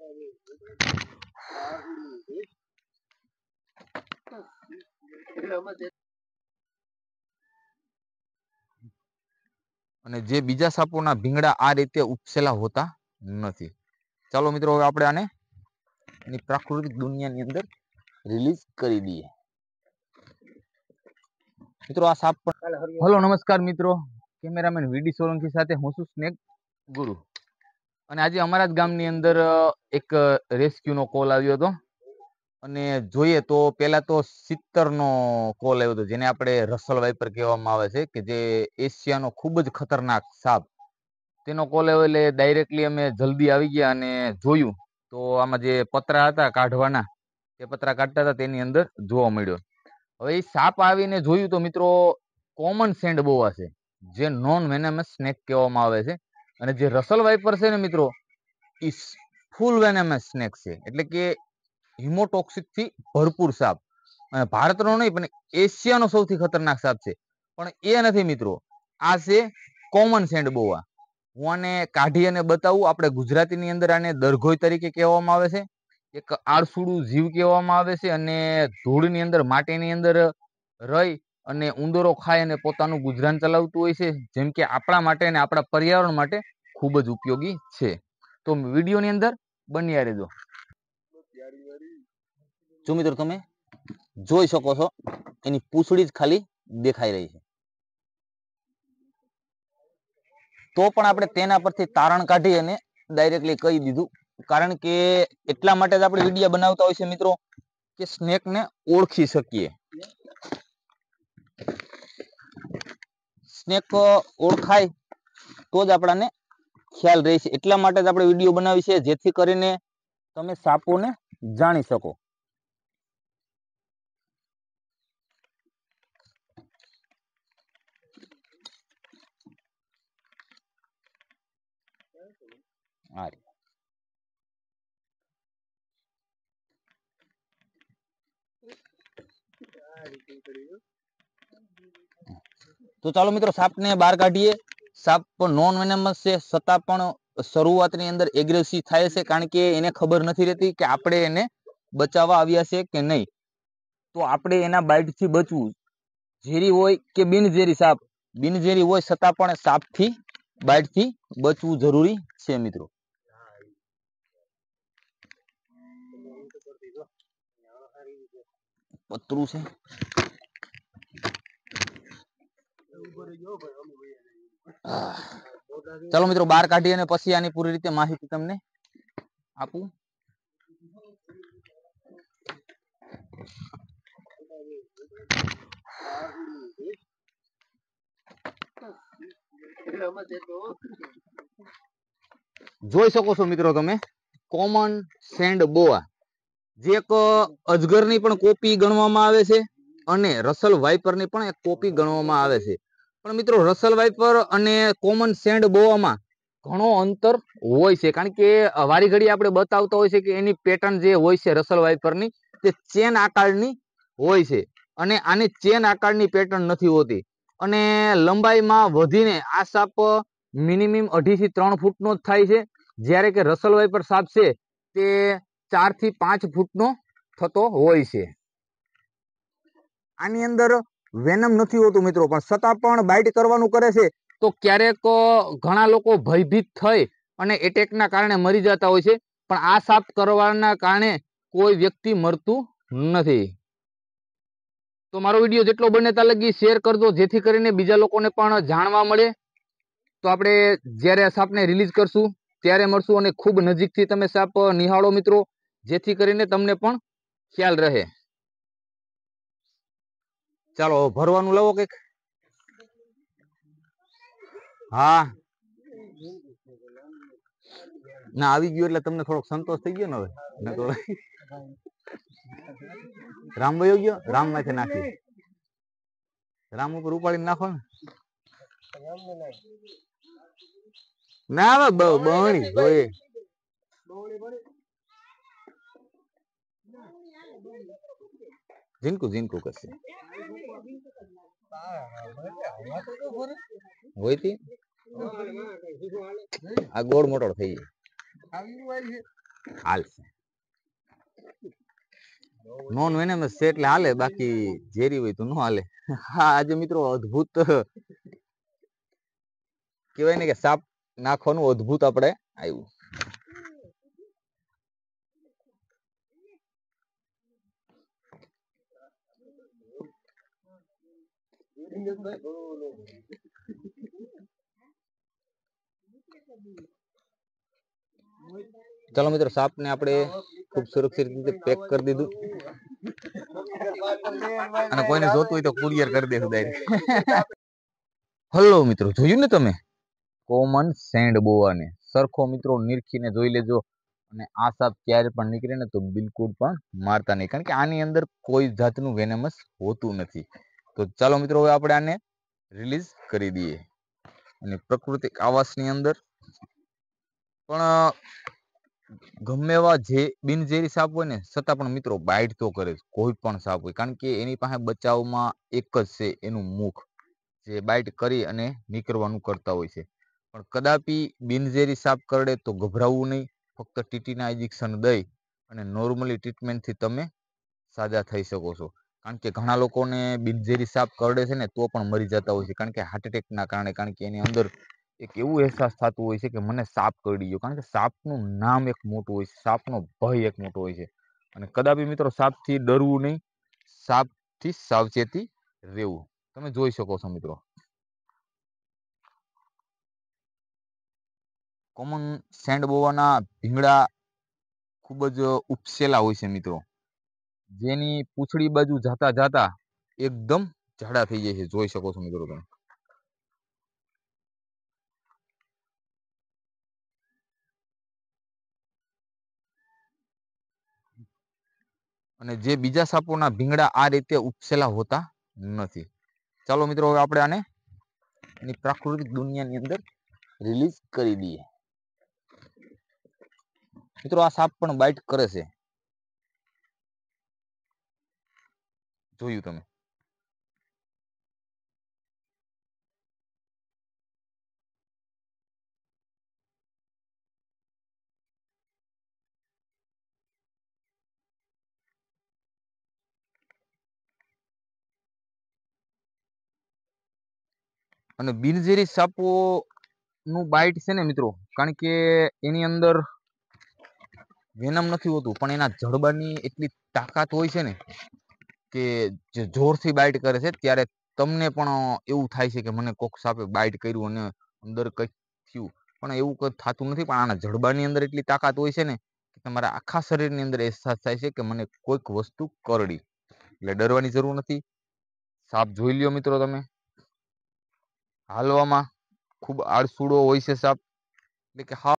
અને જે બીજા સાપોના ભીંગડા આ રીતે ઉપસેલા હોતા નથી. ચાલો મિત્રો, હવે આપણે આને એની પ્રાકૃતિક દુનિયાની અંદર રિલીઝ કરી દઈએ. મિત્રો આ સાપ પણ હેલો નમસ્કાર મિત્રો, કેમેરામેન વીડી સોલંકી સાથે હું છું સ્નેક ગુરુ. અને આજે અમારા જ ગામની અંદર એક રેસ્ક્યુનો કોલ આવ્યો હતો. અને જોઈએ તો પહેલા તો 70નો કોલ આવ્યો હતો, જેને આપણે રસલ વાઇપર કહેવામાં આવે છે, કે જે એશિયાનો ખૂબ જ ખતરનાક સાપ. તેનો કોલ આવ્યો એટલે ડાયરેક્ટલી અમે જલ્દી આવી ગયા અને જોયું તો આમાં જે પતરા હતા કાઢવાના, તે પતરા કાઢતા હતા તેની અંદર જોવા મળ્યો. હવે એ સાપ આવીને જોયું તો મિત્રો કોમન સેન્ડ બોવા છે, જે નોન વેનેમસ સ્નેક કહેવામાં આવે છે. અને જે રસલ વાઇપર છે ને મિત્રો, એ ફૂલ વેનેમસ સ્નેક છે, એટલે કે હિમોટોક્સિક થી ભરપૂર સાપ. અને ભારતનો નહીં પણ એશિયાનો સૌથી ખતરનાક સાપ છે. પણ એ નથી મિત્રો, આ છે કોમન સેન્ડ બોવા. હું આને કાઢી અને બતાવું. આપણે ગુજરાતીની અંદર આને દરઘોઈ તરીકે કહેવામાં આવે છે, એક આળસુડું જીવ કહેવામાં આવે છે. અને ધૂળની અંદર માટીની અંદર રહી અને ઉંદરો ખાય અને પોતાનું ગુજરાન ચલાવતું હોય છે, જેમ કે આપણા માટે અને આપણા પર્યાવરણ માટે ખૂબ જ ઉપયોગી છે. તો વિડીયોની અંદર બન્યા રહેજો. જો મિત્રો તમે જોઈ શકો છો, એની પૂંછડી જ ખાલી દેખાઈ રહી છે. તો પણ આપણે તેના પરથી તારણ કાઢી અને ડાયરેક્ટલી કહી દીધું, કારણ કે એટલા માટે જ આપણે વિડીયો બનાવતા હોય છે મિત્રો, કે સ્નેકને ઓળખી શકીએ. સ્નેક ઓળખાય તો જ આપણાને ખ્યાલ રહે છે. એટલા માટે જ આપણે વિડીયો બનાવી છે, જેથી કરીને તમે સાપોને જાણી શકો. તો ચાલો મિત્રો, સાપને બહાર કાઢીએ. સાપ નોન વેનેમસ છે, છતાં પણ શરૂઆતની અંદર એગ્રેસિવ થાય છે, કારણ કે એને ખબર નથી રહેતી કે આપણે એને બચાવવા આવ્યા છે કે નહીં. તો આપણે એના બાઇટથી બચવું, ઝેરી હોય કે બિનઝેરી સાપ, બિનઝેરી હોય છતાં પણ સાપથી બાઇટથી બચવું જરૂરી છે મિત્રો. પતરું છે. ચાલો મિત્રો, બહાર કાઢી અને પછી આની પૂરી રીતે માહિતી તમને આપું. જોઈ શકો છો મિત્રો તમે, કોમન સેન્ડ બોઆ, જે એક અજગરની પણ કોપી ગણવામાં આવે છે અને રસલ વાઇપરની પણ એક કોપી ગણવામાં આવે છે. પણ મિત્રો, રસલ વાઇપર અને કોમન સેન્ડ બોઆમાં ઘણો અંતર હોય છે, કારણ કે વારી ઘડી આપણે બતાવતા હોય છે કે એની પેટર્ન જે હોય છે રસલ વાઇપરની, તે ચેન આકારની હોય છે. અને આની ચેન આકારની પેટર્ન નથી હોતી. અને લંબાઈમાં વધીને આ સાપ મિનિમમ 2.5 થી 3 ફૂટનો જ થાય છે, જ્યારે કે રસલ વાઇપર સાપ છે તે 4 થી 5 ફૂટનો થતો હોય છે. આની અંદર વેનમ નથી હોતું મિત્રો, પણ છતાં પણ બાઇટ કરવાનું કરે છે. તો ક્યારેક ઘણા લોકો ભયભીત થઈ અને એટેકના કારણે મરી જતા હોય છે, પણ આ સાપ કરવાના કારણે કોઈ વ્યક્તિ મરતું નથી. તો મારો વિડીયો જેટલો બને ત્યાં લગી શેર કરજો, જેથી કરીને બીજા લોકોને પણ જાણવા મળે. તો આપણે જ્યારે આ સાપને રિલીઝ કરશું ત્યારે મળશું, અને ખૂબ નજીકથી તમે સાપ નિહાળો મિત્રો, જેથી કરીને તમને પણ ખ્યાલ રહે. ચાલો ભરવાનું લાવો કંઈક. હા ના, આવી ગયો એટલે તમને થોડોક સંતોષ થઈ ગયો ને. હવે રામ વયો ગયો, રામ માંથી નાખી, રામ ઉપર ઉપાડીને નાખો ને. ના હવે બહણી હોય. જીનકુ જીનકુ કરશે હોય થી આ ગોળ મોટો થઈ જાય. હાલશે. નોન વેનેમસ છે એટલે હાલે, બાકી ઝેરી હોય તો ન હાલે. હા, આજે મિત્રો અદ્ભુત કહેવાય ને કે સાપ નાખવાનું અદ્ભુત આપણે આવ્યું. ચાલો મિત્રો, સાપને આપણે ખૂબ સુરક્ષિત રીતે પેક કરી દીધું અને કોઈને જોતું હોય તો કુરિયર કરી દેશું ડાયરેક્ટ. હલો મિત્રો, જોયું ને તમે કોમન સેન્ડ બોવાને? સરખો મિત્રો નિરખીને જોઈ લેજો. અને આ સાપ ક્યારે પણ નીકળે ને તો બિલકુલ પણ મારતા નહીં, કારણ કે આની અંદર કોઈ જાતનું વેનેમસ હોતું નથી. તો ચાલો મિત્રો, હવે આપણે આને રિલીઝ કરી દઈએ. અને પ્રાકૃતિક આવાસની અંદર પણ ગમે એવા જે બિનઝેરી સાપ હોય ને, છતાં પણ મિત્રો બાઇટ તો કરે કોઈ પણ સાપ હોય, કારણ કે એની પાસે બચાવમાં એક જ છે, એનું મુખ, જે બાઇટ કરી અને નીકળવાનું કરતા હોય છે. પણ કદાપી બિનઝેરી સાપ કરડે તો ગભરાવવું નહીં. ફક્ત ટીટીના ઇન્જેક્શન દઈ અને નોર્મલી ટ્રીટમેન્ટથી તમે સાજા થઈ શકો છો. કારણ કે ઘણા લોકોને બિનઝેરી સાપ કરડે છે ને તો પણ મરી જતા હોય છે, કારણ કે હાર્ટ એટેકના કારણે. કારણ કે એની અંદર એક એવું અહેસાસ થતું હોય છે કે મને સાપ કરડી ગયો, કારણ કે સાપનું નામ એક મોટું હોય છે, સાપનો ભય એક મોટો હોય છે. અને કદાપી મિત્રો સાપથી ડરવું નહીં, સાપથી સાવચેતી રહેવું. તમે જોઈ શકો છો મિત્રો, કોમન સેન્ડ બોવાના ભીંગડા ખૂબ જ ઉપસેલા હોય છે મિત્રો, જેની પૂંછડી બાજુ જાતા જાતા એકદમ જાડા થઈ જાય છે. જોઈ શકો છો મિત્રો તમે. અને જે બીજા સાપોના ભીંગડા આ રીતે ઉપસેલા હોતા નથી. ચાલો મિત્રો, હવે આપણે આને એની પ્રાકૃતિક દુનિયાની અંદર રિલીઝ કરી દઈએ. મિત્રો, આ સાપ પણ બાઇટ કરે છે, જોયું તમે. અને બિનઝેરી સાપો નું બાઇટ છે ને મિત્રો, કારણ કે એની અંદર વેનમ નથી હોતું, પણ એના જડબાની એટલી તાકાત હોય છે ને કે જે જોરથી બાઇટ કરે છે ત્યારે તમને પણ એવું થાય છે કે મને કોક સાપે બાઇટ કર્યું અને અંદર કંઈક થયું, પણ એવું કંઈ થતું નથી. પણ આના જડબાની અંદર એટલી તાકાત હોય છે ને કે તમારા આખા શરીરની અંદર અહેસાસ થાય છે કે મને કોઈક વસ્તુ કરડી. એટલે ડરવાની જરૂર નથી. સાપ જોઈ લ્યો મિત્રો તમે. હાલવામાં ખૂબ આળસુડો હોય છે સાપ, એટલે કે